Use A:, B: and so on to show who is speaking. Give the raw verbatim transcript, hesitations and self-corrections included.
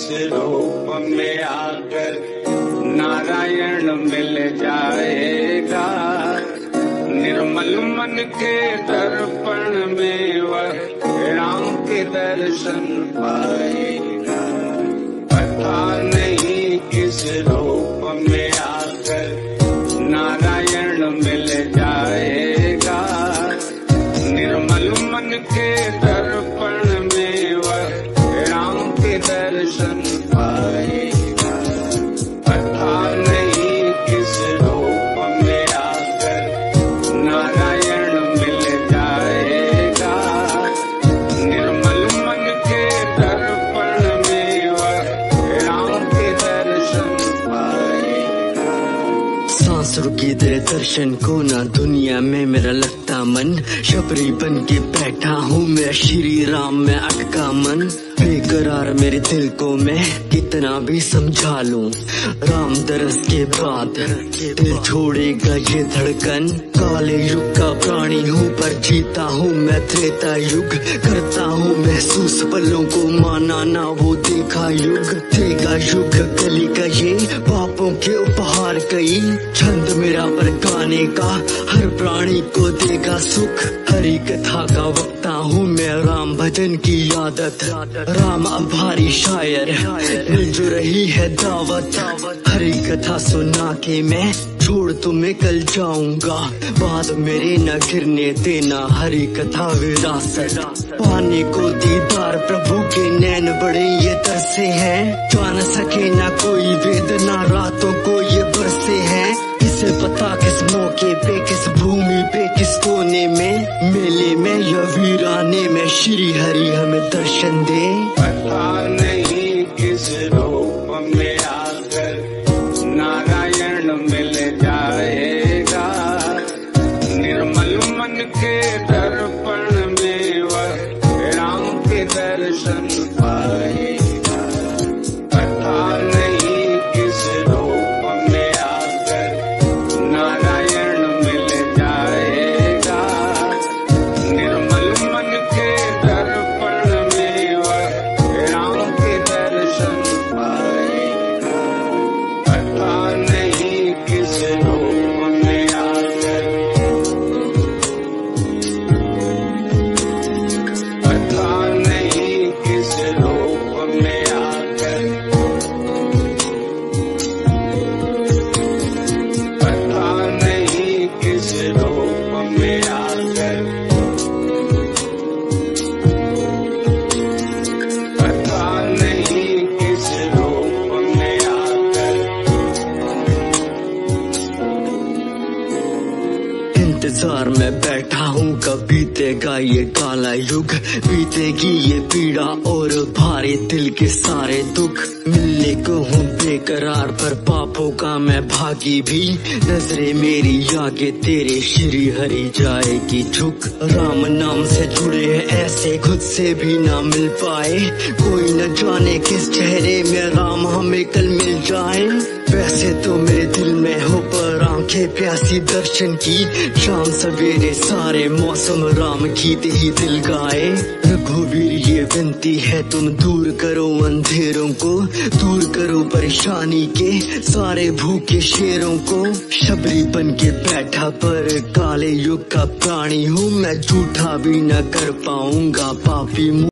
A: किस रूप में आकर नारायण मिल जाएगा। निर्मल मन के दर्पण में वह राम के दर्शन पाएगा। पता नहीं किस रूप में आकर नारायण मिल जाएगा। निर्मल मन के दर्पण में वह राम के दर्शन पाएगा। पता नहीं किस रूप में आकर नारायण मिल जाएगा। निर्मल मन के दर्पण में वह राम के दर्शन पाएगा।
B: सांस रुकी तेरे दर्शन को ना दुनिया में मेरा लगता मन। शबरी बन के बैठा हूँ मैं श्री राम में अटका मन। बेकरार मेरे दिल को मैं कितना भी समझा लूं। राम दरस के बाद दिल छोड़ेगा ये धड़कन। काले युग का प्राणी हूँ पर जीता हूँ मैं त्रेता युग। करता हूँ महसूस पलों को माना ना वो देखा युग। देगा युग कली का ये पापों के उपहार कई। छंद मेरा पर गाने का हर प्राणी को देगा सुख। हरी कथा का वक्ता हूँ मैं राम भजन की आदत। राम आभारी शायर मिल जो रही है दावत। हरी कथा सुना के मैं छोड़ तुम्हें कल जाऊंगा। बाद मेरे न गिरने देना हरी कथा विरासत। पाने को दीदार प्रभु के नैन बड़े ये तरसे हैं। जान सके ना कोई वेदना रातों को ये बरसे हैं। इसे पता किस मौके पे किस भूमि पे किस कोने में मेले में या वीराने में श्री हरि हमें दर्शन दे।
A: पता नहीं किस रूप में आकर नारायण मिल जाएगा। निर्मल मन के दर्पण में वह राम के दर्शन पाएगा। पता नहीं किस रूप में आकर नारायण मिल जाएगा। निर्मल मन के दर्पण में वह राम के दर्शन पाएगा। पता नहीं किस रूप में आकर पता नहीं किस रूप में आकर पता नहीं किस रूप में आकर पता नहीं किस रूप में आकर
B: इंतजार में बैठा हूँ कब बीतेगा ये काला युग। बीतेगी ये पीड़ा और भारी दिल के सारे दुख। मिलने को हूँ बेकरार पर पापों का मैं भागी भी। नजरे मेरी आगे तेरे श्री हरि जाएगी झुक। राम नाम से जुड़े हैं ऐसे खुद से भी ना मिल पाए। कोई न जाने किस चेहरे में राम हमें कल मिल जाए। वैसे तो मेरे दिल में हो पर आंखें प्यासी दर्शन की। शाम सवेरे सारे मौसम राम गीत ही दिल गाए। रघुवीर ये विनती है तुम दूर करो अंधेरों को। दूर करो परेशानी के सारे भूखे शेरों को। शबरी बन के बैठा पर काले युग का प्राणी हूँ मैं। झूठा भी न कर पाऊंगा पापी